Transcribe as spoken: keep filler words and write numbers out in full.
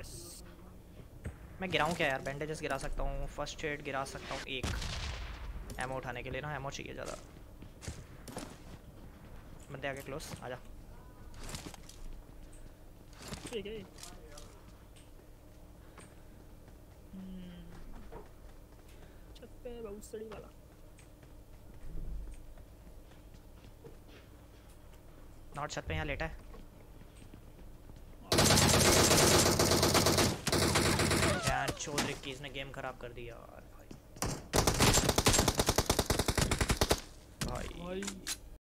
मैं गिराऊं क्या यार? बैंडेजेस गिरा सकता हूँ, फर्स्ट एड गिरा सकता हूँ एक, एमो उठाने के लिए ना, एमो चाहिए ज़्यादा। बंदे आगे क्लोज, आजा। ठीक है। छत पे बहुत सड़ी वाला। नॉट छत पे यहाँ लेटा है यार। चौधरी की इसने गेम खराब कर दिया यार भाई। भाई, भाई।